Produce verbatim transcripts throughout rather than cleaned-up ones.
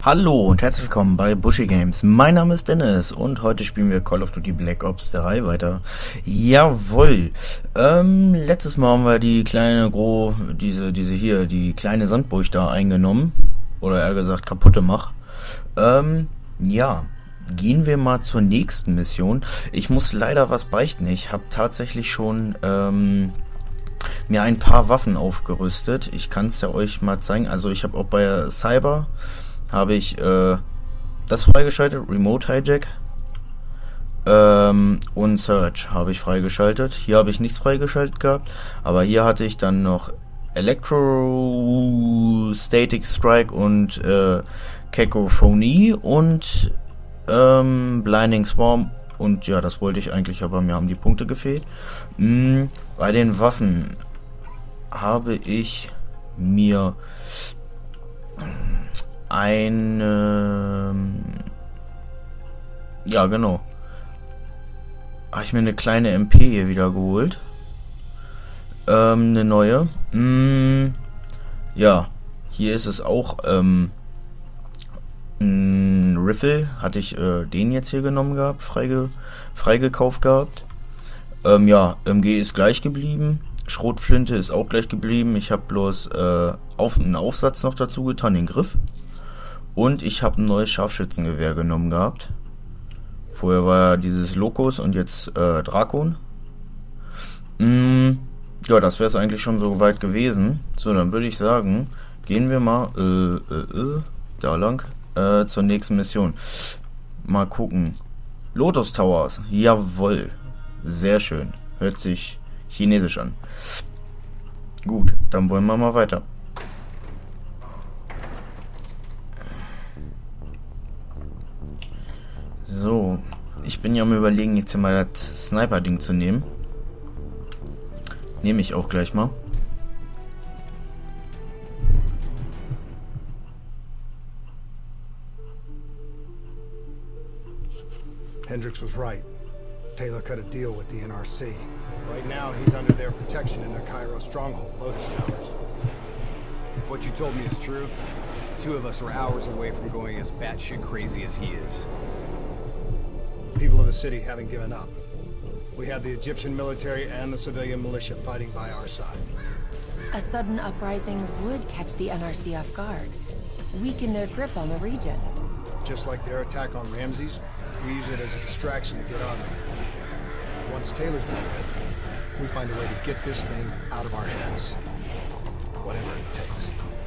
Hallo und herzlich willkommen bei Bushy Games. Mein Name ist Dennis und heute spielen wir Call of Duty Black Ops drei weiter. Jawohl. Ähm, letztes Mal haben wir die kleine, gro, diese, diese hier, die kleine Sandburg da eingenommen. Oder eher gesagt kaputte Mach. Ähm, ja. Gehen wir mal zur nächsten Mission. Ich muss leider was beichten. Ich habe tatsächlich schon, ähm, mir ein paar Waffen aufgerüstet. Ich kann es ja euch mal zeigen. Also ich habe auch bei Cyber habe ich äh, das freigeschaltet, Remote Hijack ähm, und Search habe ich freigeschaltet. Hier habe ich nichts freigeschaltet gehabt, aber hier hatte ich dann noch Electrostatic Strike und äh, Cacophony und ähm, Blinding Swarm. Und ja, das wollte ich eigentlich, aber mir haben die Punkte gefehlt. Hm, bei den Waffen habe ich mir eine, ja genau, habe ich mir eine kleine M P hier wieder geholt, ähm, eine neue, mm, ja, hier ist es auch, ähm, ein Riffle, hatte ich äh, den jetzt hier genommen gehabt, freige, freigekauft gehabt, ähm, ja, M G ist gleich geblieben, Schrotflinte ist auch gleich geblieben, ich habe bloß äh, auf, einen Aufsatz noch dazu getan, den Griff. Und ich habe ein neues Scharfschützengewehr genommen gehabt. Vorher war ja dieses Locus und jetzt äh, Drakon. Mm, ja, das wäre es eigentlich schon so weit gewesen. So, dann würde ich sagen, gehen wir mal äh, äh, äh, da lang äh, zur nächsten Mission. Mal gucken. Lotus Towers. Jawohl. Sehr schön. Hört sich chinesisch an. Gut, dann wollen wir mal weiter. So, ich bin ja am Überlegen, jetzt hier mal das Sniper-Ding zu nehmen. Nehme ich auch gleich mal. Hendricks was right. Taylor cut a deal with the N R C. Right now, he's under their protection in their Cairo stronghold, Lotus Towers. If what you told me is true, the two of us are hours away from going as batshit crazy as he is. People of the city haven't given up. We have the Egyptian military and the civilian militia fighting by our side. A sudden uprising would catch the N R C off guard, weaken their grip on the region. Just like their attack on Ramses, we use it as a distraction to get on them. Once Taylor's done with, we find a way to get this thing out of our heads. Whatever it takes.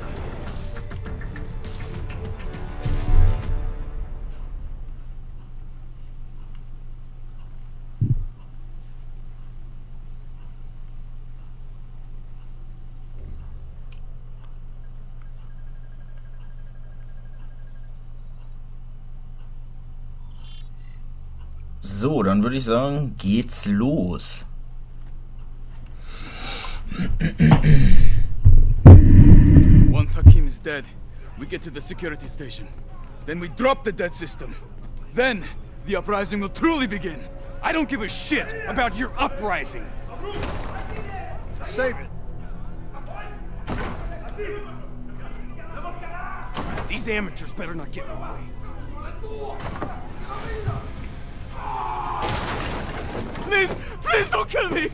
So, dann würde ich sagen, geht's los. Once Hakim is dead, we get to the security station. Then we drop the dead system. Then the uprising will truly begin. I don't give a shit about your uprising. Save it! These amateurs better not get in the way. Please, please don't kill me!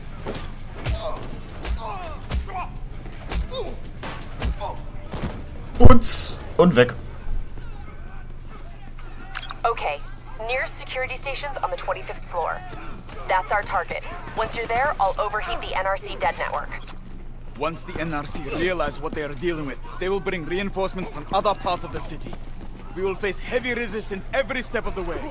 Putz und weg. Okay, nearest security station's on the twenty-fifth floor. That's our target. Once you're there, I'll overheat the N R C dead network. Once the N R C realize what they are dealing with, they will bring reinforcements from other parts of the city. We will face heavy resistance every step of the way.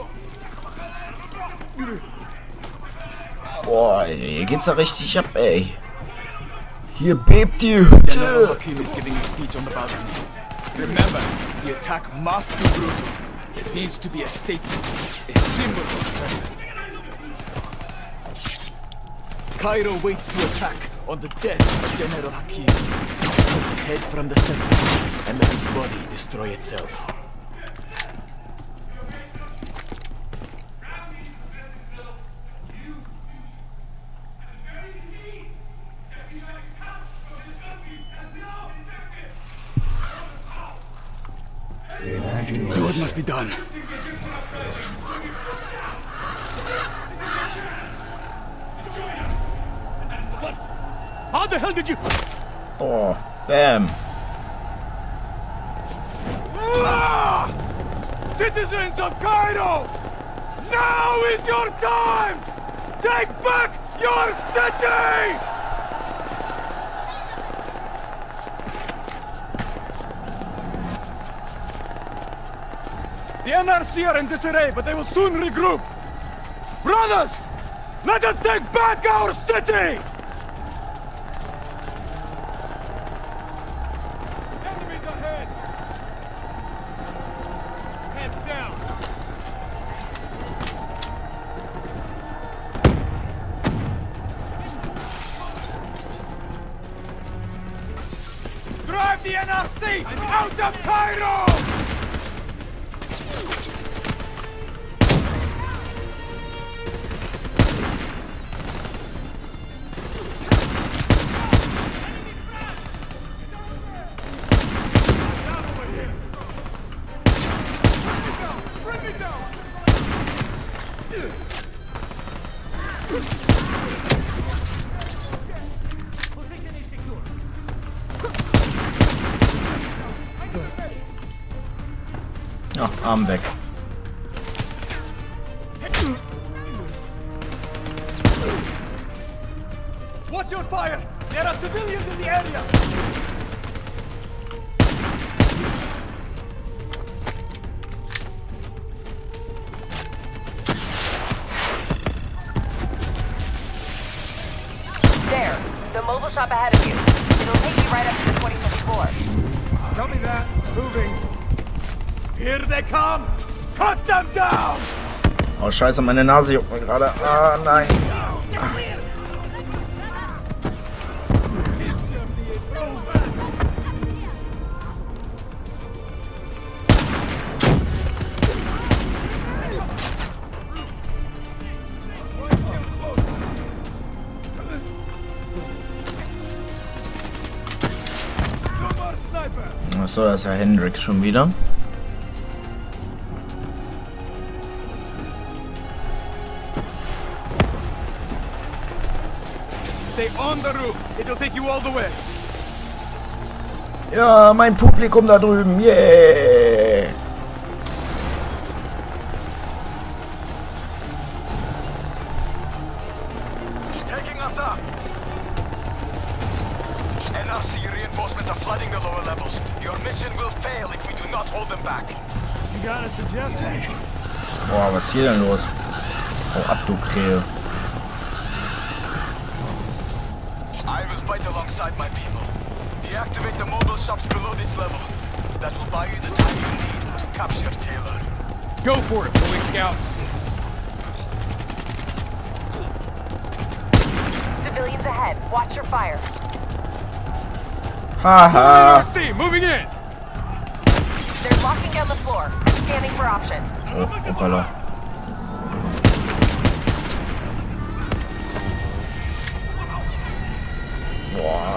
Boah, hier geht's ja richtig ab, ey. Hier bebt die General Hütte. Hakim is giving a speech on the balcony. Remember, the attack must be brutal. It needs to be a statement, a symbol of strength. Cairo waits to attack on the death of General Hakim. Take the head from the center and let its body destroy itself. The Imagine zwischendurch. Do what must be done. How the hell did you... Oh, bam. Ah! Citizens of Cairo! Now is your time! Take back your city! The N R C are in disarray, but they will soon regroup. Brothers, let us take back our city! Enemies ahead! Heads down! Drive the N R C out of Cairo! Ach, Arm weg. Watch your fire! There are civilians in the area! There. The mobile shop ahead of you. It'll take you right up to the twenty-fifth floor. Copy that. Moving. Here they come! Cut them down! Oh, scheiße, meine Nase juckt mir gerade. Ah, nein. Achso, das ist ja Hendrix schon wieder. Stay on the roof. It'll take you all the way. Ja, mein Publikum da drüben. Yeah! Taking us up. N R C reinforcements are flooding the lower levels. Your mission will fail if we do not hold them back. You got a suggestion? Boah, was ist hier denn los? Oh, ab, du Krähe. I will fight alongside my people. Deactivate the mobile shops below this level. That will buy you the time you need to capture Taylor. Go for it, Boy Scout. Civilians ahead. Watch your fire. Haha. N R C, moving in. They're locking down the floor. Scanning for options. Oh, hoppala. Boah.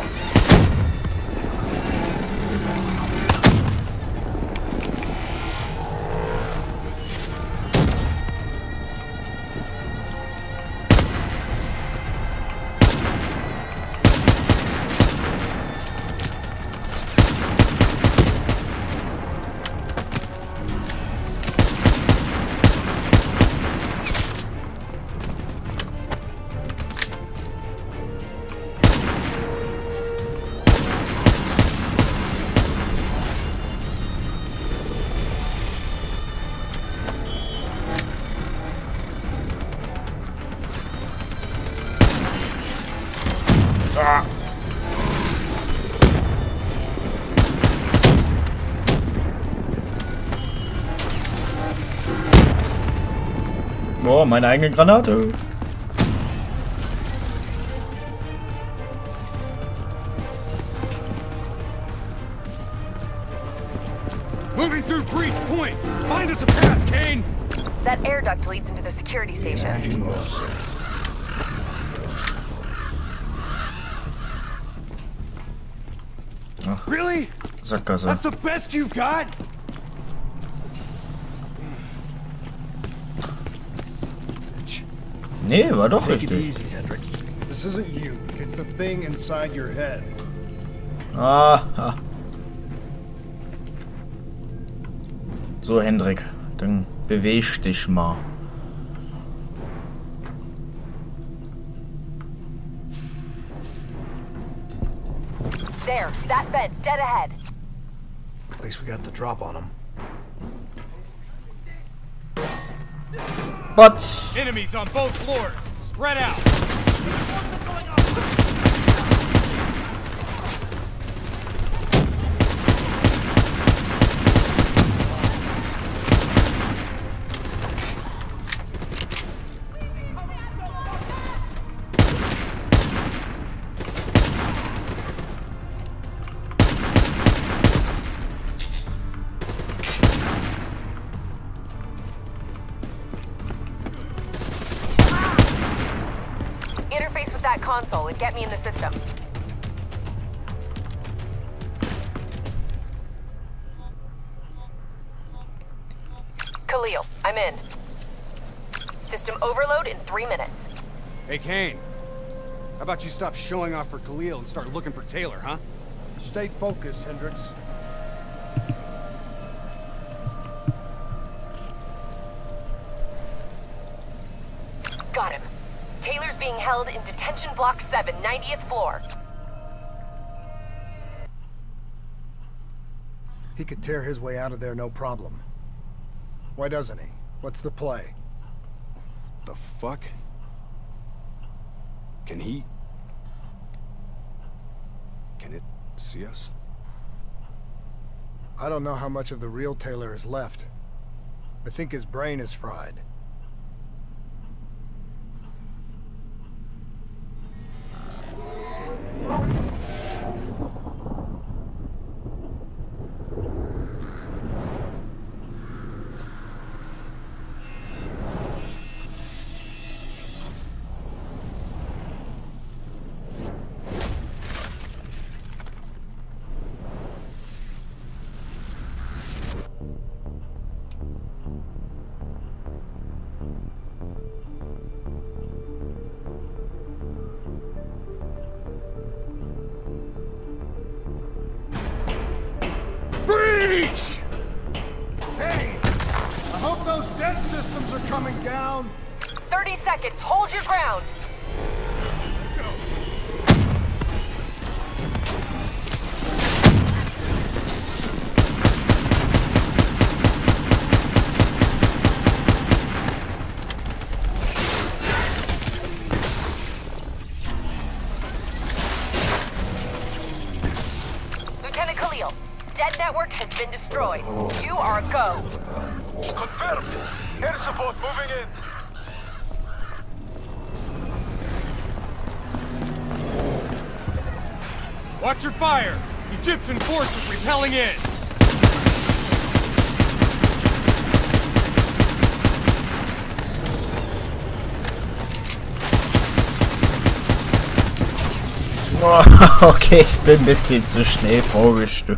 Ah. Boah, meine eigene Granate. Moving through Breach Point. Find us a path, Kane. That air duct leads into the security station. Really? Sackgasse. That's the best you've got? Nee, war doch Take it richtig. easy, Hendricks. This isn't you. It's the thing inside your head. Aha. So, Hendrik, dann beweg dich mal. There, that bed, dead ahead. At least we got the drop on him. But Enemies on both floors. Spread out. Interface with that console and get me in the system. Khalil, I'm in. System overload in three minutes. Hey, Kane. How about you stop showing off for Khalil and start looking for Taylor, huh? Stay focused, Hendricks. Got him. Taylor's being held in detention block seven, ninetieth floor. He could tear his way out of there no problem. Why doesn't he? What's the play? The fuck? Can he... Can it see us? I don't know how much of the real Taylor is left. I think his brain is fried. Breach! Hey! I hope those dead systems are coming down! thirty seconds, hold your ground. Let's go. Lieutenant Khalil, dead network has been destroyed. You are a go. Confirmed. Air support moving in. Watch your fire. Egyptian forces repelling in. okay, ich bin ein bisschen zu schnell vorgestürmt.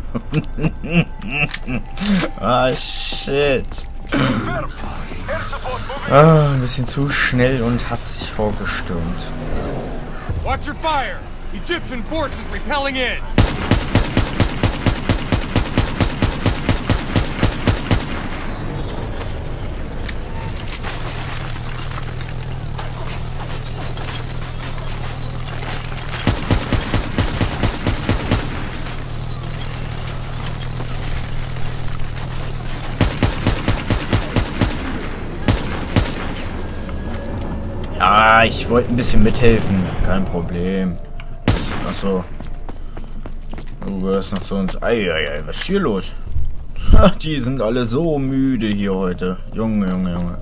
ah, shit. Confirmed. Air support moving in. Ah, ein bisschen zu schnell und hastig vorgestürmt. Watch your fire. Egyptian forces repelling in. Ja, ich wollte ein bisschen mithelfen. Kein Problem. Achso. Du gehörst noch zu uns. Eieiei, was ist hier los? Ha, die sind alle so müde hier heute. Junge, Junge, Junge.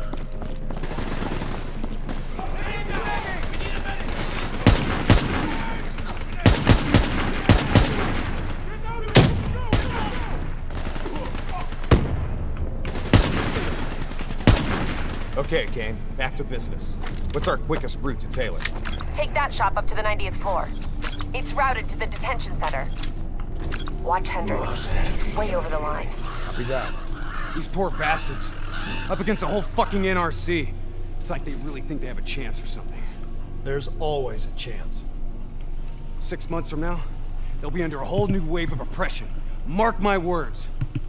Okay, Kane. Back to business. What's our quickest route to Taylor? Take that shop up to the ninetieth floor. It's routed to the detention center. Watch Hendricks. He's way over the line. Copy that. These poor bastards. Up against a whole fucking N R C. It's like they really think they have a chance or something. There's always a chance. Six months from now, they'll be under a whole new wave of oppression. Mark my words.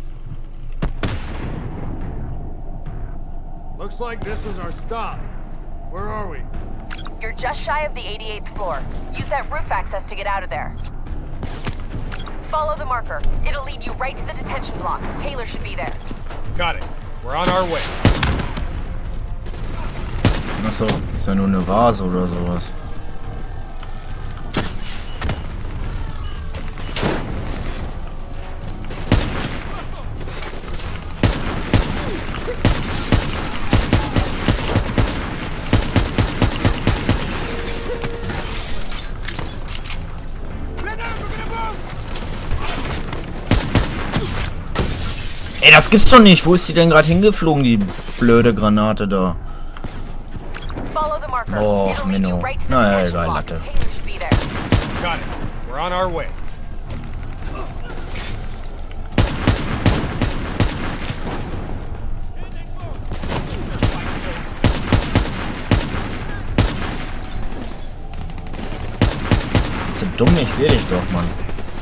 Looks like this is our stop. Where are we? You're just shy of the eighty-eighth floor. Use that roof access to get out of there. Follow the marker. It'll lead you right to the detention block. Taylor should be there. Got it. We're on our way. Achso, ist ja nur eine Vase oder sowas. Ey, das gibt's doch nicht. Wo ist die denn gerade hingeflogen, die blöde Granate da? Oh, Menno. Naja, egal, Latte. Got it. We're on our way. Bist du dumm? Ich sehe dich doch, Mann.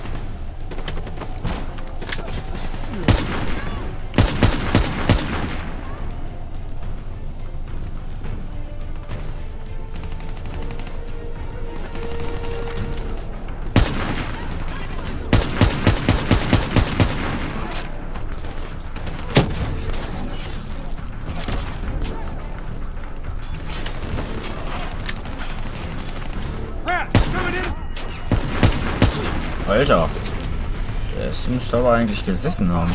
Alter, das müsste aber eigentlich gesessen haben.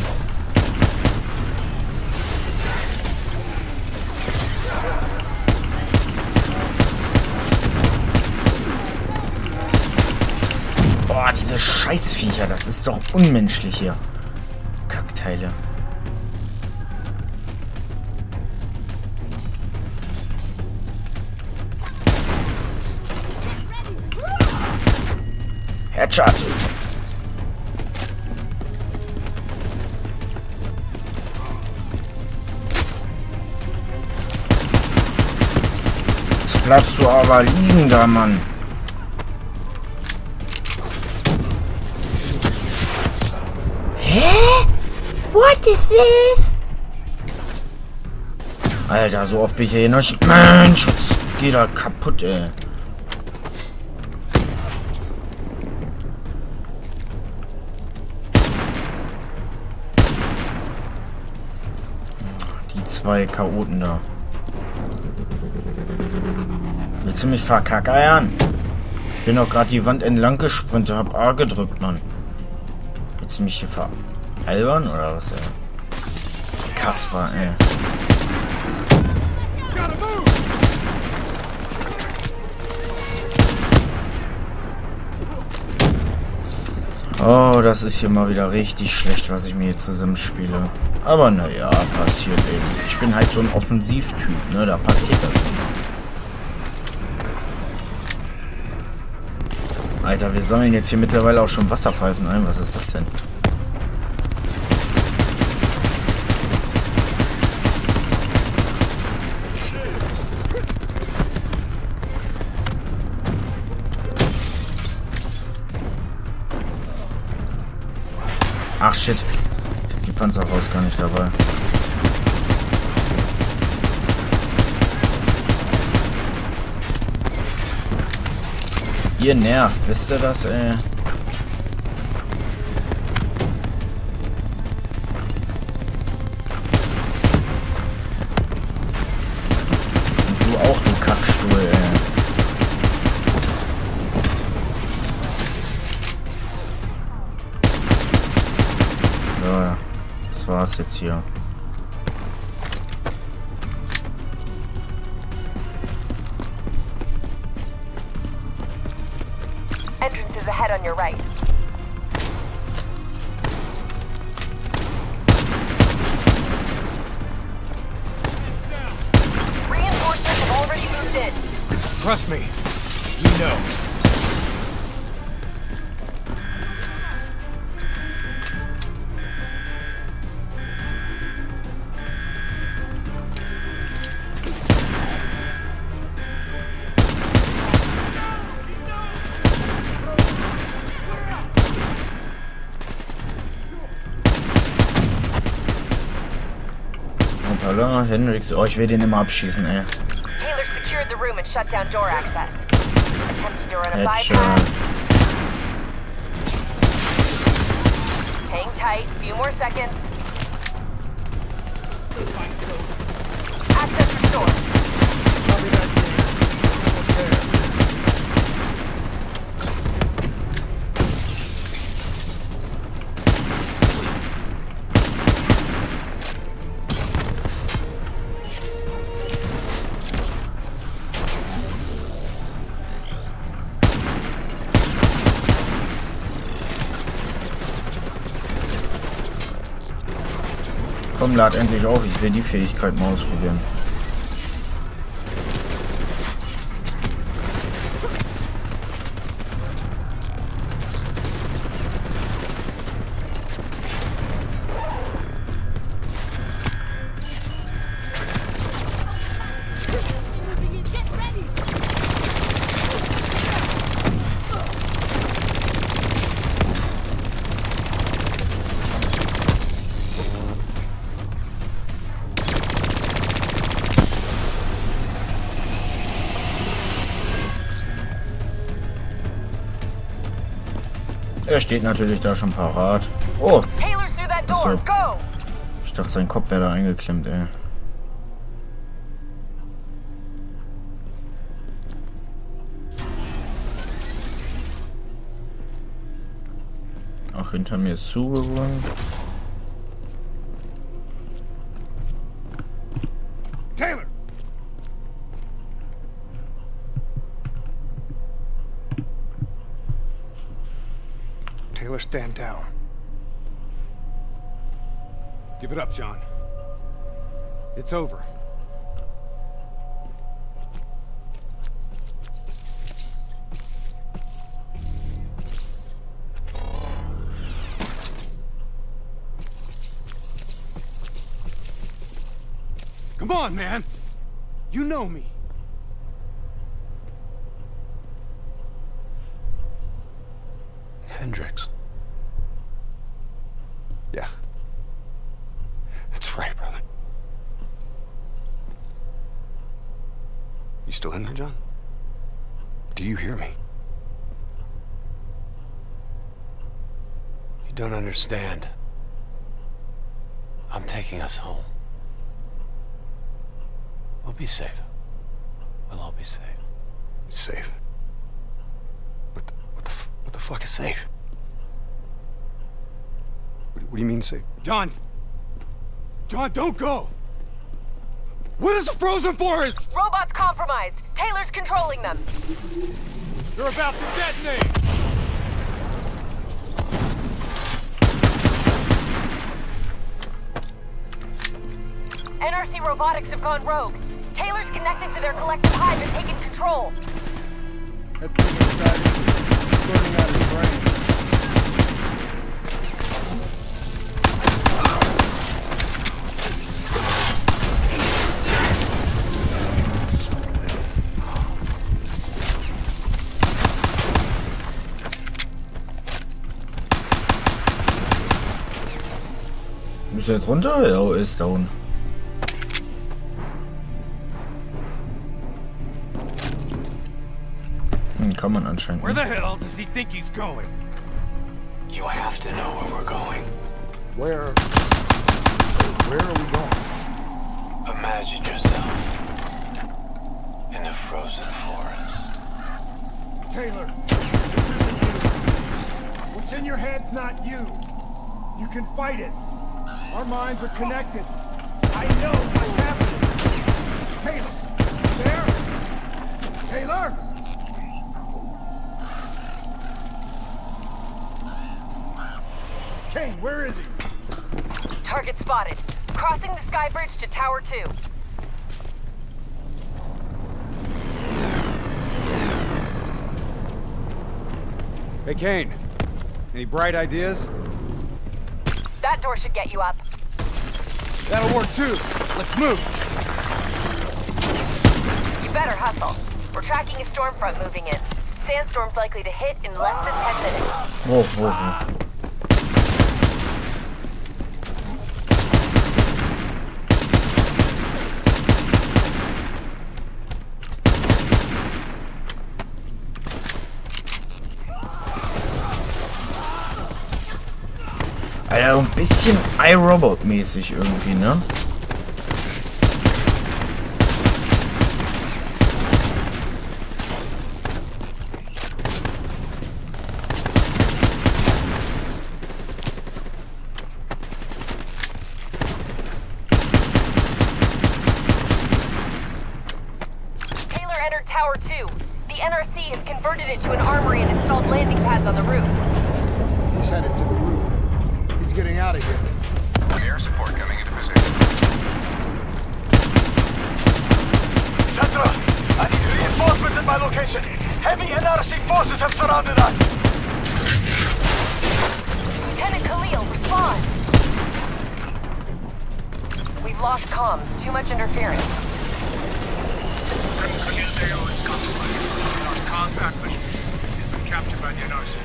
Boah, diese Scheißviecher, das ist doch unmenschlich hier. Kackteile. Headshot. Jetzt bleibst du aber liegen da, Mann. Hä? What is this? Alter, so oft bin ich hier noch. Mensch, jetzt geht da kaputt, ey. Zwei Chaoten da. Willst du mich verkackeiern? Ich bin doch gerade die Wand entlang gesprintet, hab A gedrückt, Mann. Willst du mich hier veralbern oder was, ey? Kasper, ey. Oh, das ist hier mal wieder richtig schlecht, was ich mir hier zusammenspiele. Aber naja, passiert eben. Ich bin halt so ein Offensivtyp, ne? Da passiert das immer. Alter, wir sammeln jetzt hier mittlerweile auch schon Wasserpfeifen ein. Was ist das denn? Ach shit. Die Panzerfaust gar nicht dabei. Ihr nervt, wisst ihr das, ey? Und du auch, du Kackstuhl, ey. Ja, das war's jetzt hier. Entrance is ahead on your right. Reinforcements have already moved in. Trust me. You know. Holla, Hendricks. Oh, ich will den immer abschießen, ey. Taylor secured the room and shut down door access. Attempting to run a Headshot. bypass. Hang tight, few more seconds. Access restored. Copy that, King. Almost there. Komm, lad endlich auf. Ich will die Fähigkeit mal ausprobieren. Er steht natürlich da schon parat. Oh! Taylor's through that door. Achso. Go! Ich dachte, sein Kopf wäre da eingeklemmt, ey. Ach, hinter mir ist zugeräumt. Taylor! Taylor, stand down. Give it up, John. It's over. Come on, man! You know me. Hendricks. Yeah. That's right, brother. You still in there, John? Do you hear me? You don't understand. I'm taking us home. We'll be safe. We'll all be safe. Safe? What the, what the, f what the fuck is safe? What, what do you mean safe? John! John, don't go! What is the frozen forest? Robots compromised. Taylor's controlling them. They're about to detonate! N R C robotics have gone rogue. Taylor's connected to their collective hive and taken control. That thing inside is burning out his brain. Ist er jetzt runter? Ja, ist down. Kann man anscheinend. Where the hell does he think he's going? You have to know where we're going. Where... Where are we going? Imagine yourself in the frozen forest. Taylor, this isn't you. What's in your head's not you. You can fight it. Our minds are connected. I know what's happening. Taylor, there? Taylor? Kane, where is he? Target spotted. Crossing the sky bridge to Tower two. Hey, Kane. Any bright ideas? That door should get you up. That'll work too. Let's move. You better hustle. We're tracking a storm front moving in. Sandstorm's likely to hit in less than ten minutes. Whoa, whoa, whoa. bisschen iRobot-mäßig irgendwie, ne? Tower two. The N R C has converted it to an armory and installed landing pads on the roof. He's headed to the roof. He's getting out of here. Air support coming into position. Sandra, I need reinforcements at my location. Heavy N R C forces have surrounded us. Lieutenant Khalil, respond. We've lost comms. Too much interference. Contact mission. He's been captured by the N R C.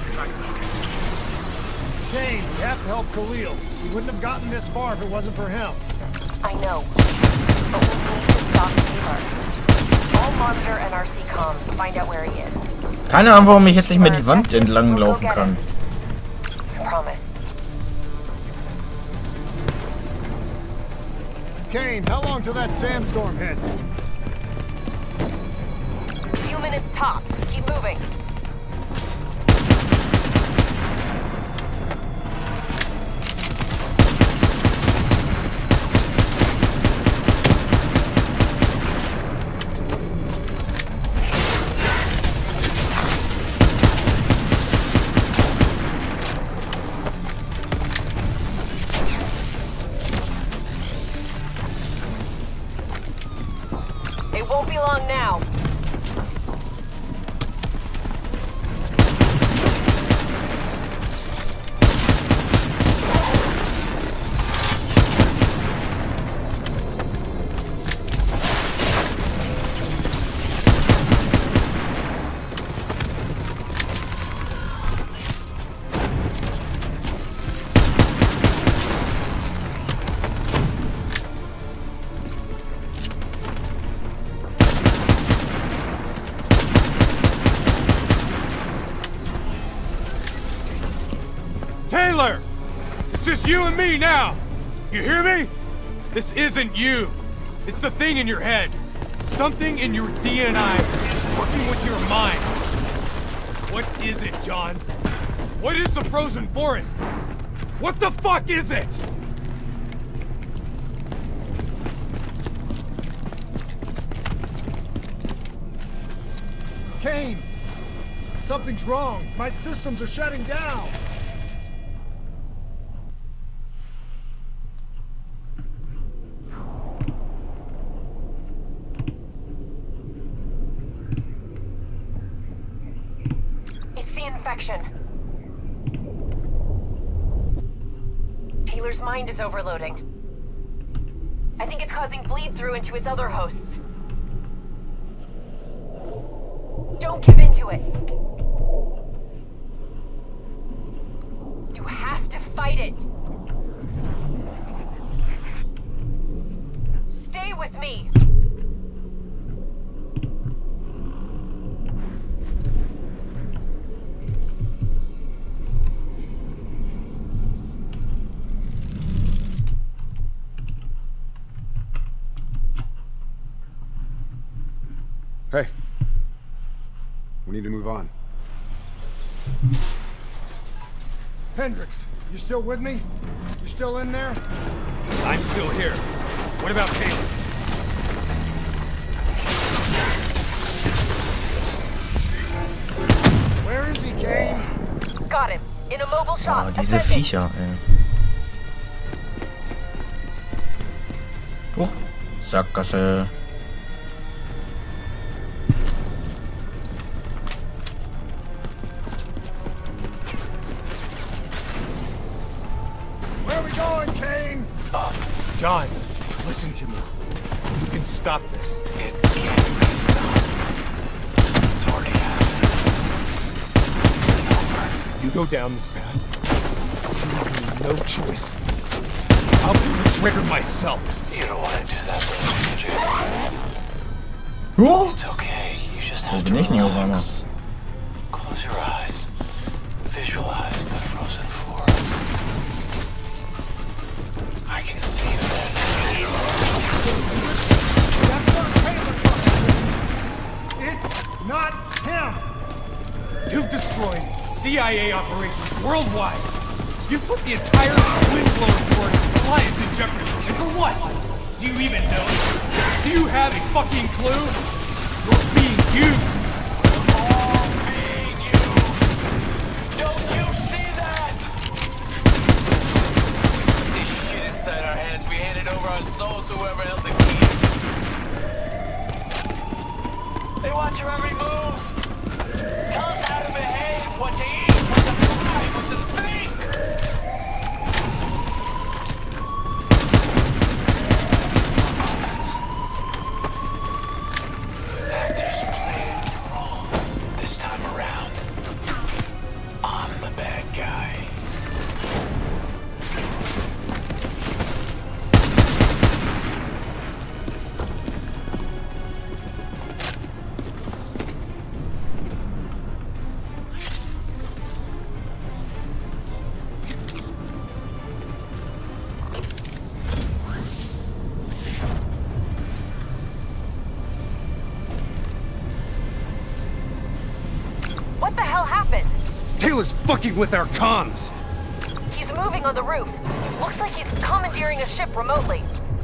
Kane, we have to help Khalil. We wouldn't have gotten this far if it wasn't for him. I know. But we need to stop Taylor. I'll monitor N R C comms, find out where he is. Keine Ahnung, warum ich jetzt nicht mehr die Wand entlang laufen kann. I promise. Kane, how long till that sandstorm hits? Few minutes tops. Keep moving. It won't be long now. Taylor! It's just you and me now! You hear me? This isn't you. It's the thing in your head. Something in your D N I is working with your mind. What is it, John? What is the frozen forest? What the fuck is it? Kane! Something's wrong. My systems are shutting down. It's the infection. Taylor's mind is overloading. I think it's causing bleed through into its other hosts. Don't give in to it. You have to fight it. Stay with me. Hey. We need to move on. Hendricks, you still with me? You still in there? I'm still here. What about Taylor? Where is he, Kane? Got him. In a mobile shop. Oh, diese Ascending. Viecher, ey. Huch, Sackgasse. Where are we going, Kane? John, listen to me. You can stop this. It can't be stopped. It's already happened. It's over. You go down this path. You have no choice. I'll pull the trigger myself. You don't want to do that, though, Jay. Oh, It's okay. You just wo have bin to ich denn hier auf einmal? relax. Close your eyes. Visualize the frozen forest. I can see that. That's not Taylor. It's not him. You've destroyed C I A operations worldwide. You've put the entire Windblower Force Alliance in jeopardy. And for what? Do you even know? Do you have a fucking clue? You're being used. We're all being used. Don't you see that? With this shit inside our hands, we handed over our souls to whoever held the keys. They watch your every move. Tell us how to behave, what to eat, what to buy, what to think. Actors playing the role. This time around, I'm the bad guy. What the hell happened? Taylor's fucking with our comms. He's moving on the roof. Looks like he's commandeering a ship remotely.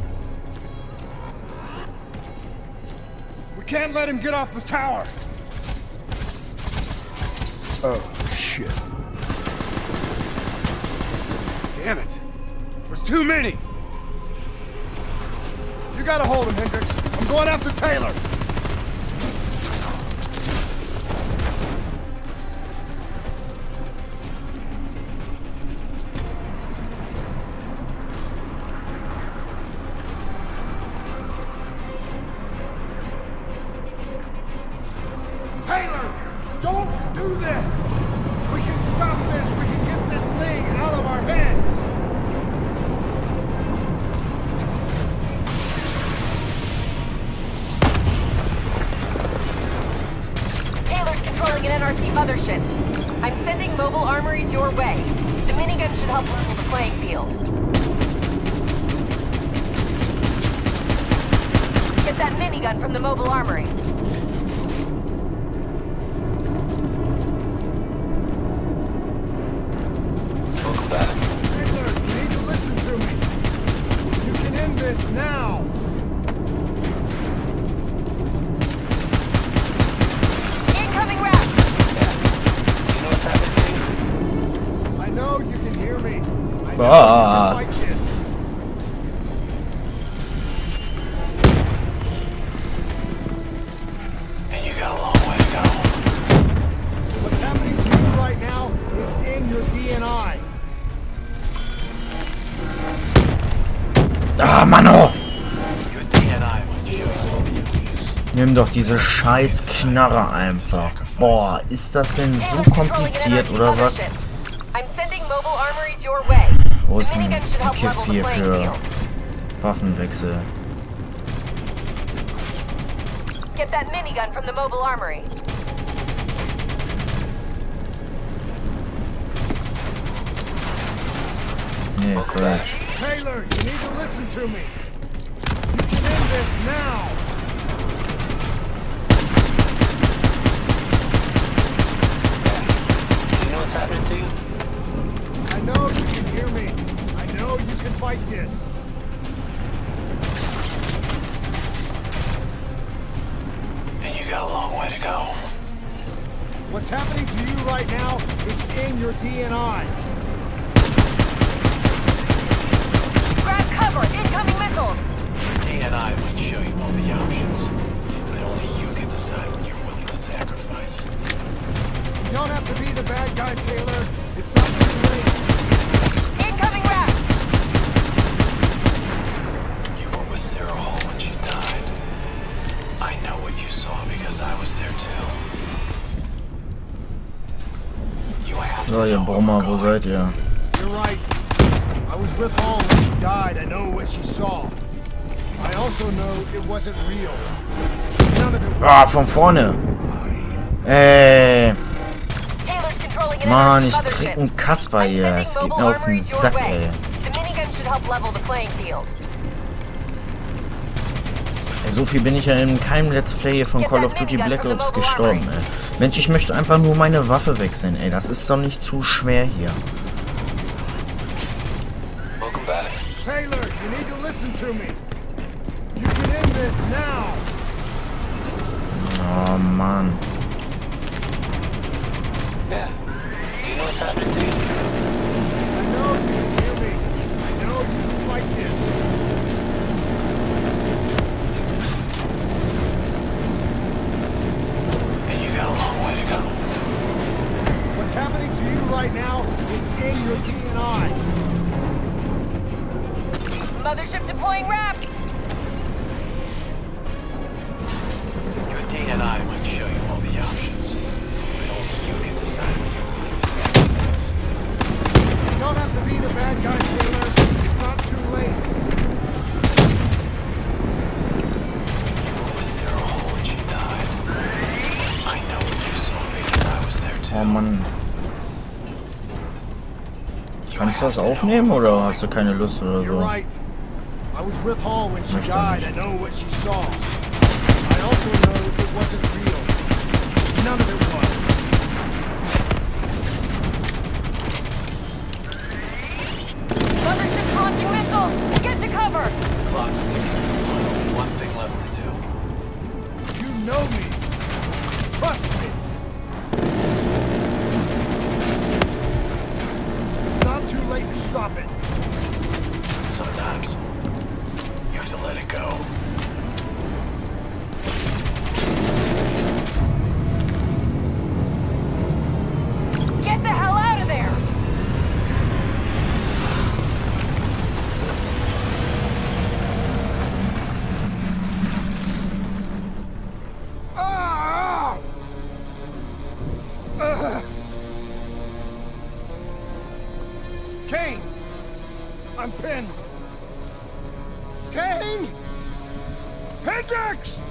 We can't let him get off the tower. Oh, shit. Damn it. There's too many. You gotta hold him, Hendricks. I'm going after Taylor. Taylor, don't do this! We can stop this! We can get this thing out of our heads! Taylor's controlling an N R C mothership. I'm sending mobile armories your way. The minigun should help level the playing field. Get that minigun from the mobile armory. Welcome back. Taylor, you need to listen to me. You can end this now. Incoming rap! You know what's happening? I know you can hear me. I know Ah. you can fight this. And you got a long way to go. What's happening to you right now, it's in your D N I. Ah, Mann! Your D N I would show you all the abuse. Nimm doch diese scheiß Knarre einfach. Boah, ist das denn so Taylor's controlling an N R kompliziert C oder was? mothership. I'm sending mobile armories your way. Wo ist The denn minigun should die help Kiste level hier the playing für field. Waffenwechsel? Get that minigun from the mobile armory. Nee, falsch. Taylor, you need to listen to me. You can end this now. You know what's happening to you? I know you can hear me. I know you can fight this. And you got a long way to go. What's happening to you right now, it's in your D N I. Grab cover! Incoming missiles! Your D N I would show you all the options. But only you can decide what you're willing to sacrifice. You don't have to be the bad guy, Taylor. It's not too late. Incoming rats! You were with Sarah Hall when she died. I know what you saw because I was there too. You have to So, ihr know where Brummer, we're wo going. seid ihr? You're right. I was with Hall when she died. I know what she saw. I also know it wasn't real. None of it was. Ah, von vorne! Ey, Taylor's controlling an Mann, N R ich C krieg mothership. einen Kasper I'm hier. sending Es geht mobile mir auf den armories your Sack, way. ey. The minigun defense should help level the playing field. So viel bin ich ja in keinem Let's Play hier von Call of Duty Black Ops gestorben, ey. Mensch, ich möchte einfach nur meine Waffe wechseln, ey. Das ist doch nicht zu schwer hier. Welcome back. Taylor, you need to listen to me. You can end this now. Oh, Mann. Yeah. Do you know what's happening to you? I know you can hear me. I know you don't like this. And you got a long way to go. What's happening to you right now, it's in your D N I. Mothership deploying wraps! Your D N I might show you all the options, but only you can decide what you're willing to sacrifice. You don't have to be the bad guy, Taylor. It's not too late. You were with Sarah Hall when she died. I know what you saw because I was there too. Oh, Mann. Kannst du das aufnehmen oder hast du keine Lust oder You're so? right. I was with Hall when she Möchte died. I nicht. know what she saw. I also know it wasn't real. None of it was. Mothership's launching missiles! Get to cover! Clock's ticking. Only one thing left to do. You know me. Trust me. It's not too late to stop it. Sometimes you have to let it go. Get the hell out of there! Ah! Ugh. Kane! I'm pinned! Kane! Hendricks!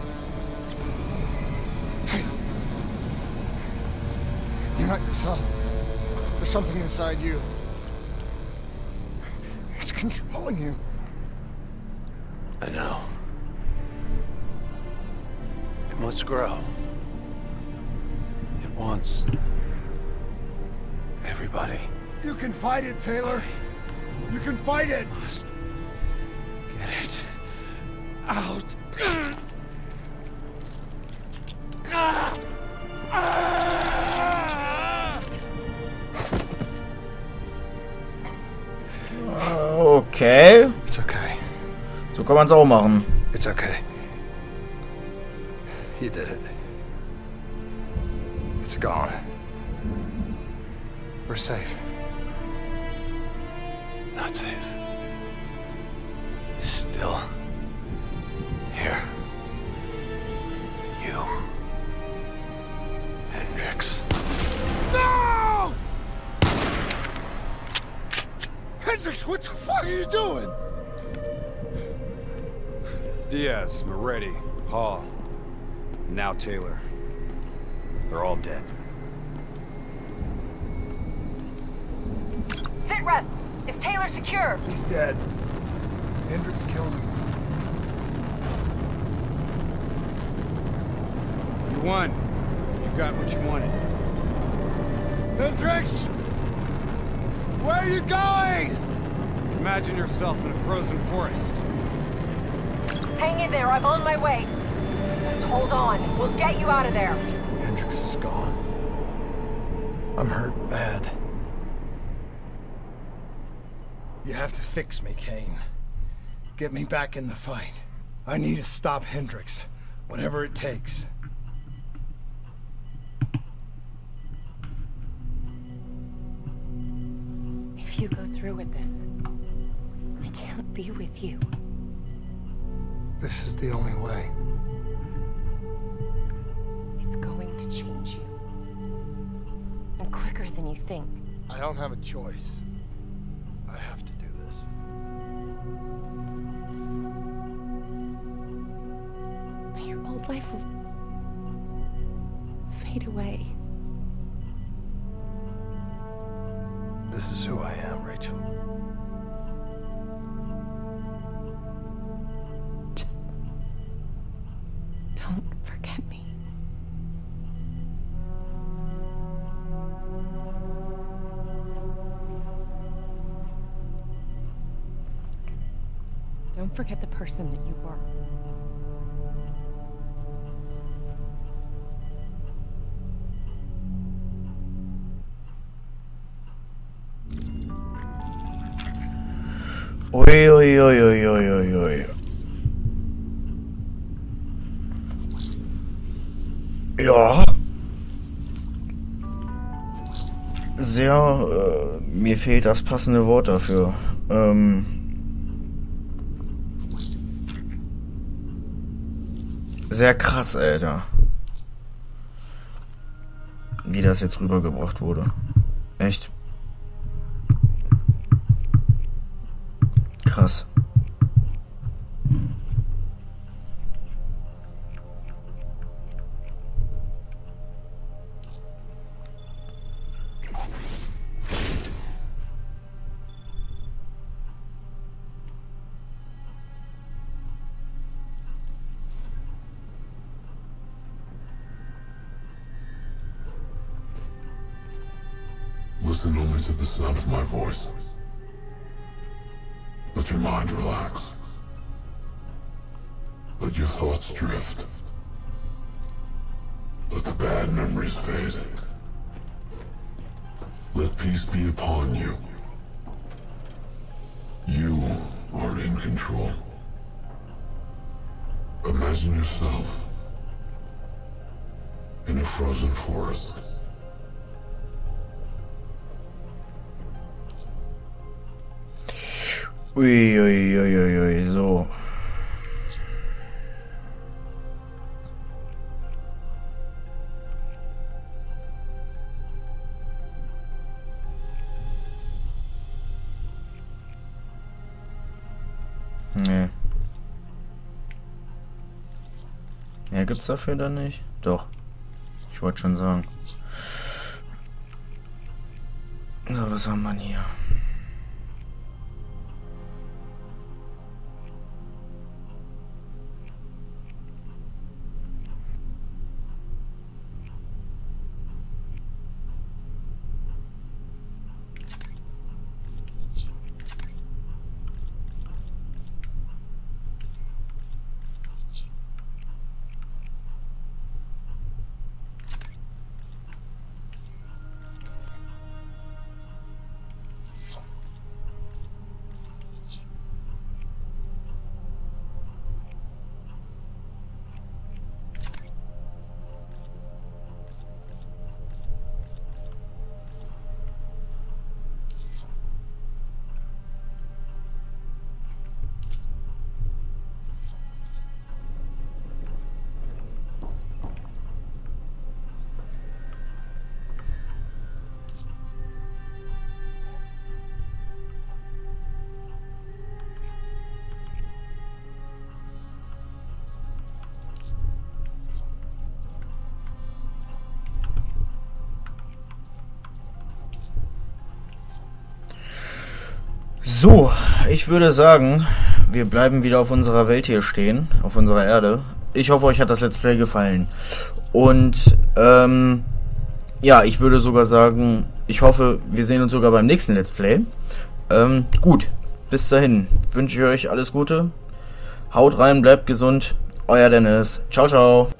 You're not yourself. There's something inside you. It's controlling you. I know. It wants to grow. It wants everybody. You can fight it, Taylor. You can fight it. Must get it out. Okay. It's okay. So kann man es auch machen. It's okay. You did it. It's gone. We're safe. Not safe. Still here. You. Hendricks. No! Hendricks, what the fuck are you doing? Diaz, Moretti, Hall, now Taylor. They're all dead. Sit rep! Is Taylor secure? He's dead. Hendricks killed him. You won. You got what you wanted. Hendricks! Where are you going? Imagine yourself in a frozen forest. Hang in there, I'm on my way. Just hold on. We'll get you out of there. Hendricks is gone. I'm hurt bad. You have to fix me, Kane. Get me back in the fight. I need to stop Hendricks, whatever it takes. If you go through with this, I can't be with you. This is the only way. It's going to change you. And quicker than you think. I don't have a choice. I have to do this. But your old life will fade away. This is who I am, Rachel. forget the person that you were. Ui, ui, ui, ui, ui, ui, ui. Ja. Sehr, äh, mir fehlt das passende Wort dafür. Ähm. Sehr krass, Alter. Wie das jetzt rübergebracht wurde. Echt. Krass. Listen only to the sound of my voice. Let your mind relax. Let your thoughts drift. Let the bad memories fade. Let peace be upon you. You are in control. Imagine yourself in a frozen forest. Ui, ui, ui, ui, ui, so. Nee. Ja, gibt's dafür dann nicht? Doch. Ich wollte schon sagen. So, was haben wir hier? So, ich würde sagen, wir bleiben wieder auf unserer Welt hier stehen, auf unserer Erde. Ich hoffe, euch hat das Let's Play gefallen. Und, ähm, ja, ich würde sogar sagen, ich hoffe, wir sehen uns sogar beim nächsten Let's Play. Ähm, gut, bis dahin wünsche ich euch alles Gute. Haut rein, bleibt gesund. Euer Dennis. Ciao, ciao.